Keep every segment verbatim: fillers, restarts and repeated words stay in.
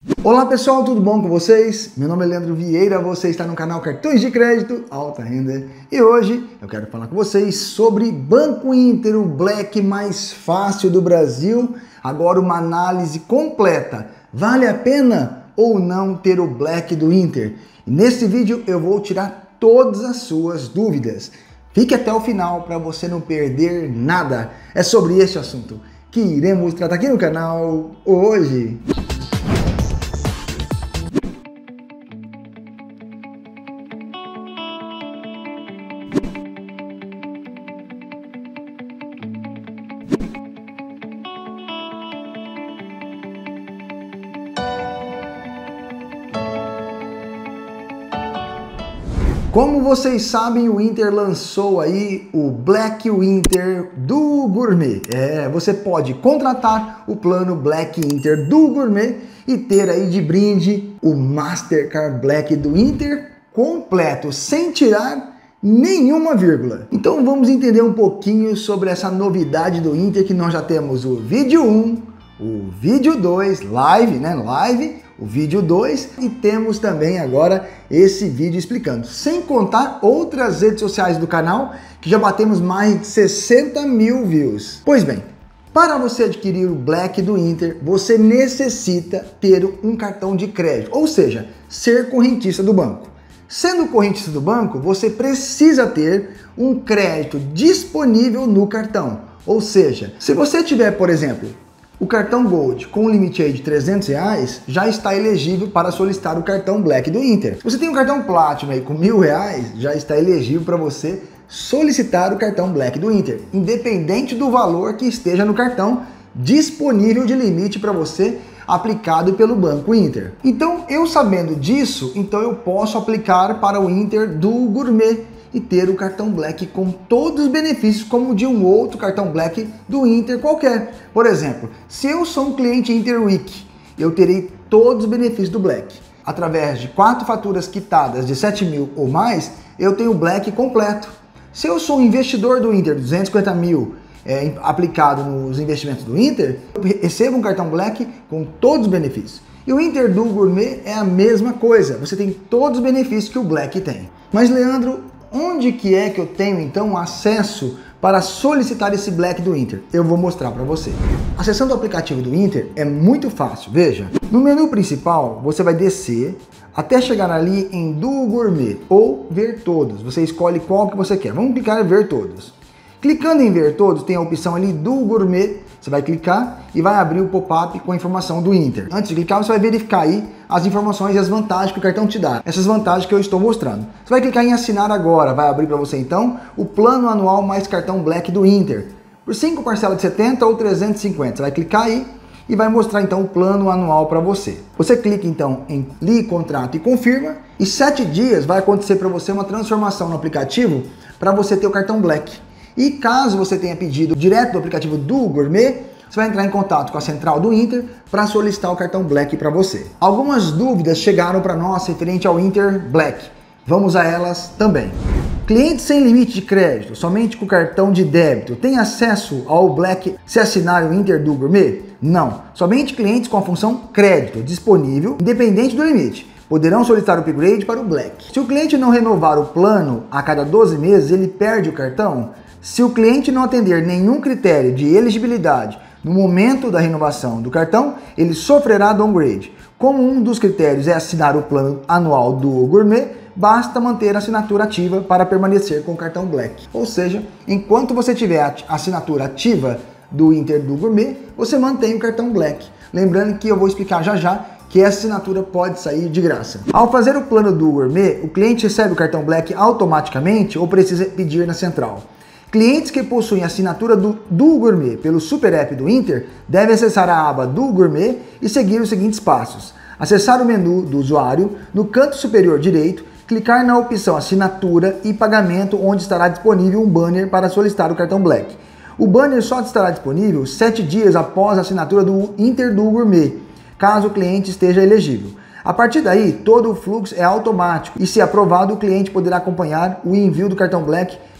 Olá pessoal, tudo bom com vocês? Meu nome é Leandro Vieira, você está no canal Cartões de Crédito Alta Renda e hoje eu quero falar com vocês sobre Banco Inter, o Black mais fácil do Brasil. Agora uma análise completa. Vale a pena ou não ter o Black do Inter? E nesse vídeo eu vou tirar todas as suas dúvidas. Fique até o final para você não perder nada. É sobre este assunto que iremos tratar aqui no canal hoje. Como vocês sabem, o Inter lançou aí o Black Inter do Gourmet. É, você pode contratar o plano Black Inter do Gourmet e ter aí de brinde o Mastercard Black do Inter completo, sem tirar nenhuma vírgula. Então vamos entender um pouquinho sobre essa novidade do Inter, que nós já temos o vídeo um, o vídeo dois, live, né, live, o vídeo dois e temos também agora esse vídeo explicando, sem contar outras redes sociais do canal que já batemos mais de sessenta mil views. Pois bem, para você adquirir o Black do Inter, você necessita ter um cartão de crédito, ou seja, ser correntista do banco. Sendo correntista do banco, você precisa ter um crédito disponível no cartão, ou seja, se você tiver, por exemplo, o cartão Gold com um limite aí de trezentos reais já está elegível para solicitar o cartão Black do Inter. Se você tem um cartão Platinum aí com mil reais, já está elegível para você solicitar o cartão Black do Inter, independente do valor que esteja no cartão disponível de limite para você aplicado pelo Banco Inter. Então, eu sabendo disso, então eu posso aplicar para o Inter do Gourmet e ter o cartão Black com todos os benefícios como de um outro cartão Black do Inter qualquer. Por exemplo, se eu sou um cliente Inter Week, eu terei todos os benefícios do Black. Através de quatro faturas quitadas de sete mil ou mais, eu tenho o Black completo. Se eu sou um investidor do Inter, duzentos e cinquenta mil é, aplicado nos investimentos do Inter, eu recebo um cartão Black com todos os benefícios. E o Inter do Gourmet é a mesma coisa, você tem todos os benefícios que o Black tem. Mas Leandro, onde que é que eu tenho então acesso para solicitar esse Black do Inter? Eu vou mostrar para você. Acessando o aplicativo do Inter é muito fácil, veja. No menu principal você vai descer até chegar ali em do Gourmet ou ver todos. Você escolhe qual que você quer. Vamos clicar em ver todos. Clicando em ver todos tem a opção ali do Gourmet. Você vai clicar e vai abrir o pop-up com a informação do Inter. Antes de clicar, você vai verificar aí as informações e as vantagens que o cartão te dá. Essas vantagens que eu estou mostrando. Você vai clicar em assinar agora. Vai abrir para você então o plano anual mais cartão Black do Inter. Por cinco parcelas de setenta ou trezentos e cinquenta. Você vai clicar aí e vai mostrar então o plano anual para você. Você clica então em li contrato e confirma. E sete dias vai acontecer para você uma transformação no aplicativo para você ter o cartão Black. E caso você tenha pedido direto do aplicativo do Gourmet, você vai entrar em contato com a central do Inter para solicitar o cartão Black para você. Algumas dúvidas chegaram para nós referente ao Inter Black. Vamos a elas também. Clientes sem limite de crédito, somente com cartão de débito, têm acesso ao Black se assinar o Inter do Gourmet? Não. Somente clientes com a função crédito disponível, independente do limite, poderão solicitar o upgrade para o Black. Se o cliente não renovar o plano a cada doze meses, ele perde o cartão? Se o cliente não atender nenhum critério de elegibilidade no momento da renovação do cartão, ele sofrerá downgrade. Como um dos critérios é assinar o plano anual do Gourmet, basta manter a assinatura ativa para permanecer com o cartão Black. Ou seja, enquanto você tiver a assinatura ativa do Inter do Gourmet, você mantém o cartão Black. Lembrando que eu vou explicar já já que essa assinatura pode sair de graça. Ao fazer o plano do Gourmet, o cliente recebe o cartão Black automaticamente ou precisa pedir na central? Clientes que possuem assinatura do, do Gourmet pelo Super App do Inter devem acessar a aba do Gourmet e seguir os seguintes passos. Acessar o menu do usuário, no canto superior direito, clicar na opção Assinatura e Pagamento, onde estará disponível um banner para solicitar o cartão Black. O banner só estará disponível sete dias após a assinatura do Inter do Gourmet, caso o cliente esteja elegível. A partir daí, todo o fluxo é automático e, se aprovado, o cliente poderá acompanhar o envio do cartão Black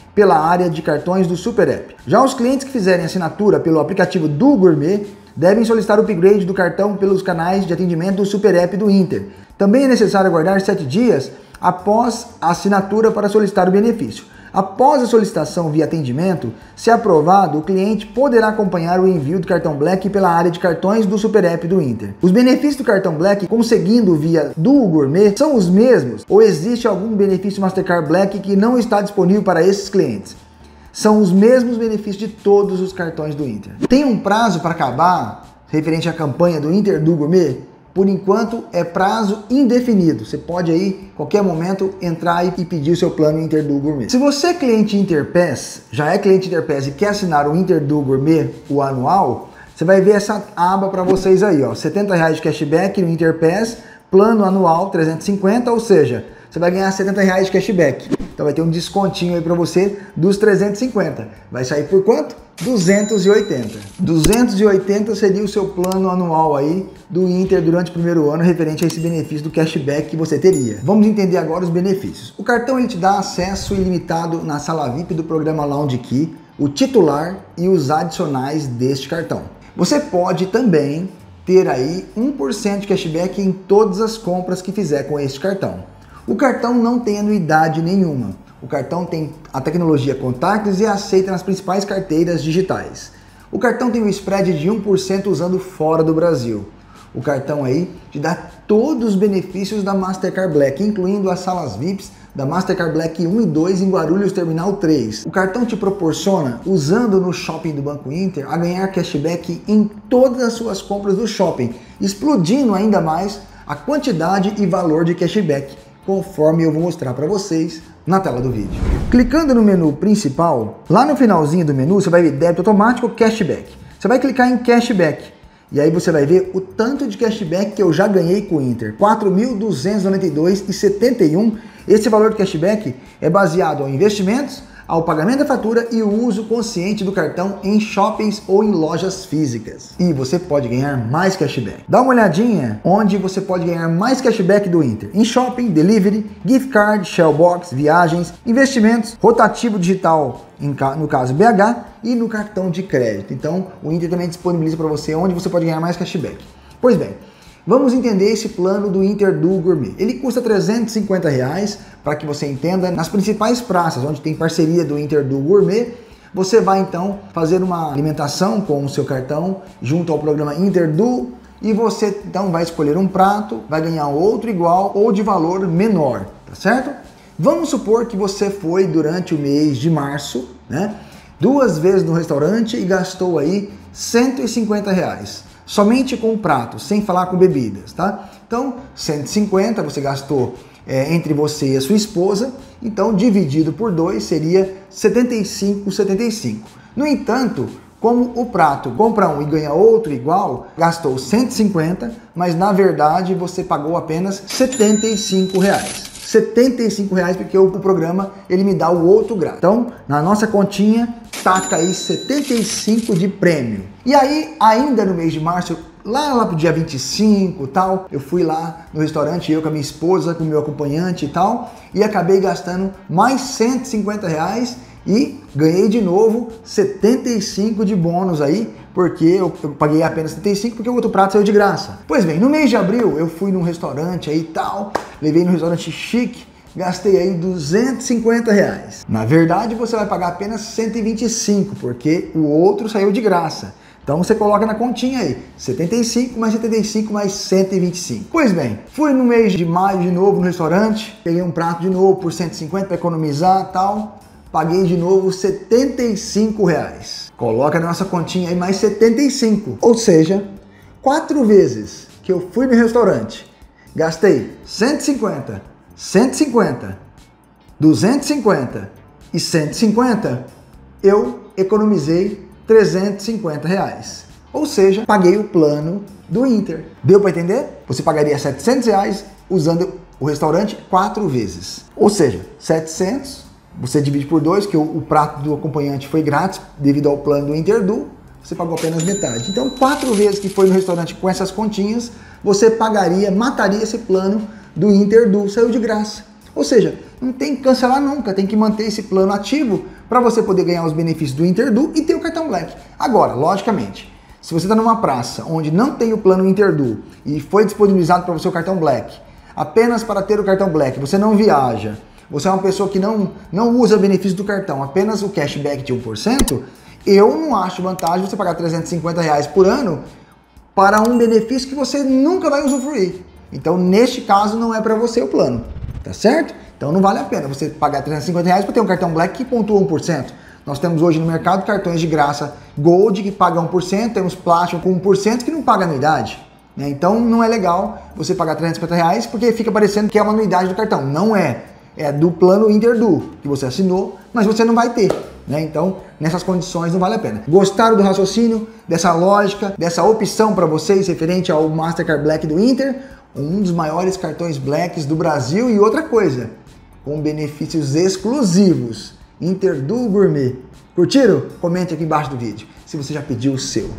pela área de cartões do Super App. Já os clientes que fizerem assinatura pelo aplicativo do Gourmet devem solicitar o upgrade do cartão pelos canais de atendimento do Super App do Inter. Também é necessário aguardar sete dias após a assinatura para solicitar o benefício. Após a solicitação via atendimento, se aprovado, o cliente poderá acompanhar o envio do cartão Black pela área de cartões do Super App do Inter. Os benefícios do cartão Black conseguindo via do Gourmet são os mesmos ou existe algum benefício Mastercard Black que não está disponível para esses clientes? São os mesmos benefícios de todos os cartões do Inter. Tem um prazo para acabar referente à campanha do Inter do Gourmet? Por enquanto é prazo indefinido. Você pode aí, qualquer momento, entrar e pedir o seu plano Inter do Gourmet. Se você é cliente Interpass, já é cliente Interpass e quer assinar o Inter do Gourmet, o anual, você vai ver essa aba para vocês aí, ó, setenta reais de cashback no Interpass, plano anual trezentos e cinquenta, ou seja, você vai ganhar setenta reais de cashback. Então vai ter um descontinho aí para você dos trezentos e cinquenta. Vai sair por quanto? duzentos e oitenta. duzentos e oitenta seria o seu plano anual aí do Inter durante o primeiro ano referente a esse benefício do cashback que você teria. Vamos entender agora os benefícios. O cartão ele te dá acesso ilimitado na sala V I P do programa Lounge Key, o titular e os adicionais deste cartão. Você pode também ter aí um por cento de cashback em todas as compras que fizer com este cartão. O cartão não tem anuidade nenhuma. O cartão tem a tecnologia contactless e aceita nas principais carteiras digitais. O cartão tem um spread de um por cento usando fora do Brasil. O cartão aí te dá todos os benefícios da Mastercard Black, incluindo as salas V I Ps da Mastercard Black um e dois em Guarulhos Terminal três. O cartão te proporciona, usando no shopping do Banco Inter, a ganhar cashback em todas as suas compras do shopping, explodindo ainda mais a quantidade e valor de cashback, conforme eu vou mostrar para vocês na tela do vídeo. Clicando no menu principal, lá no finalzinho do menu você vai ver débito automático, cashback. Você vai clicar em cashback e aí você vai ver o tanto de cashback que eu já ganhei com o Inter, quatro mil duzentos e noventa e dois reais e setenta e um centavos. Esse valor de cashback é baseado em investimentos, ao pagamento da fatura e o uso consciente do cartão em shoppings ou em lojas físicas. E você pode ganhar mais cashback. Dá uma olhadinha onde você pode ganhar mais cashback do Inter. Em shopping, delivery, gift card, shellbox, viagens, investimentos, rotativo digital, no caso B H, e no cartão de crédito. Então, o Inter também disponibiliza para você onde você pode ganhar mais cashback. Pois bem, vamos entender esse plano do Inter do Gourmet. Ele custa trezentos e cinquenta reais, para que você entenda, nas principais praças onde tem parceria do Inter do Gourmet. Você vai então fazer uma alimentação com o seu cartão junto ao programa Inter do, e você então vai escolher um prato, vai ganhar outro igual ou de valor menor, tá certo? Vamos supor que você foi durante o mês de março, né, duas vezes no restaurante e gastou aí cento e cinquenta reais. Somente com o prato, sem falar com bebidas, tá? Então, cento e cinquenta você gastou é, entre você e a sua esposa, então dividido por dois seria setenta e cinco reais e setenta e cinco centavos. No entanto, como o prato compra um e ganha outro igual, gastou cento e cinquenta, mas na verdade você pagou apenas setenta e cinco reais. setenta e cinco reais porque o programa ele me dá o outro grátis. Então, na nossa continha, taca aí setenta e cinco de prêmio. E aí, ainda no mês de março, lá, lá pro dia vinte e cinco e tal, eu fui lá no restaurante, eu com a minha esposa, com o meu acompanhante e tal, e acabei gastando mais cento e cinquenta reais e ganhei de novo setenta e cinco de bônus aí, porque eu, eu paguei apenas setenta e cinco porque o outro prato saiu de graça. Pois bem, no mês de abril eu fui num restaurante aí e tal, levei num restaurante chique, gastei aí duzentos e cinquenta reais. Na verdade você vai pagar apenas cento e vinte e cinco, porque o outro saiu de graça. Então você coloca na continha aí, setenta e cinco mais setenta e cinco mais cento e vinte e cinco. Pois bem, fui no mês de maio de novo no restaurante, peguei um prato de novo por cento e cinquenta para economizar e tal, paguei de novo setenta e cinco reais. Coloca na nossa continha aí mais setenta e cinco, ou seja, quatro vezes que eu fui no restaurante, gastei cento e cinquenta, cento e cinquenta, duzentos e cinquenta e cento e cinquenta, eu economizei trezentos e cinquenta reais. Ou seja, paguei o plano do Inter. Deu para entender? Você pagaria setecentos reais usando o restaurante quatro vezes. Ou seja, setecentos, você divide por dois, que o, o prato do acompanhante foi grátis devido ao plano do Interdu, você pagou apenas metade. Então, quatro vezes que foi no restaurante com essas continhas, você pagaria, mataria esse plano do Interdu, saiu de graça. Ou seja, não tem que cancelar nunca, tem que manter esse plano ativo, para você poder ganhar os benefícios do Interdu e ter o cartão Black. Agora, logicamente, se você está numa praça onde não tem o plano Interdu e foi disponibilizado para você o cartão Black, apenas para ter o cartão Black, você não viaja, você é uma pessoa que não, não usa benefício do cartão, apenas o cashback de um por cento, eu não acho vantagem você pagar trezentos e cinquenta reais por ano para um benefício que você nunca vai usufruir. Então, neste caso, não é para você o plano, tá certo? Então, não vale a pena você pagar trezentos e cinquenta reais para ter um cartão Black que pontua um por cento. Nós temos hoje no mercado cartões de graça Gold que pagam um por cento, temos Platinum com um por cento que não paga anuidade. Né? Então, não é legal você pagar trezentos e cinquenta reais porque fica parecendo que é uma anuidade do cartão. Não é. É do plano Interdu que você assinou, mas você não vai ter. Né? Então, nessas condições não vale a pena. Gostaram do raciocínio, dessa lógica, dessa opção para vocês referente ao Mastercard Black do Inter? Um dos maiores cartões Blacks do Brasil e outra coisa, com benefícios exclusivos. Interdu Gourmet. Curtiram? Comente aqui embaixo do vídeo se você já pediu o seu.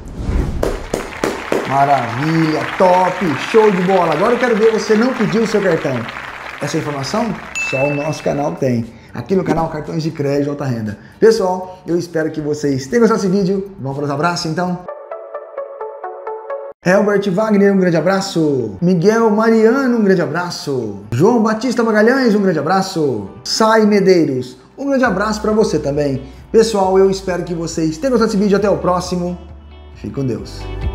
Maravilha, top, show de bola. Agora eu quero ver você não pediu o seu cartão. Essa informação só o nosso canal tem. Aqui no canal Cartões de Crédito Alta Renda. Pessoal, eu espero que vocês tenham gostado desse vídeo. Vamos para os abraços então? Herbert Wagner, um grande abraço. Miguel Mariano, um grande abraço. João Batista Magalhães, um grande abraço. Sai Medeiros, um grande abraço para você também. Pessoal, eu espero que vocês tenham gostado desse vídeo. Até o próximo. Fique com Deus.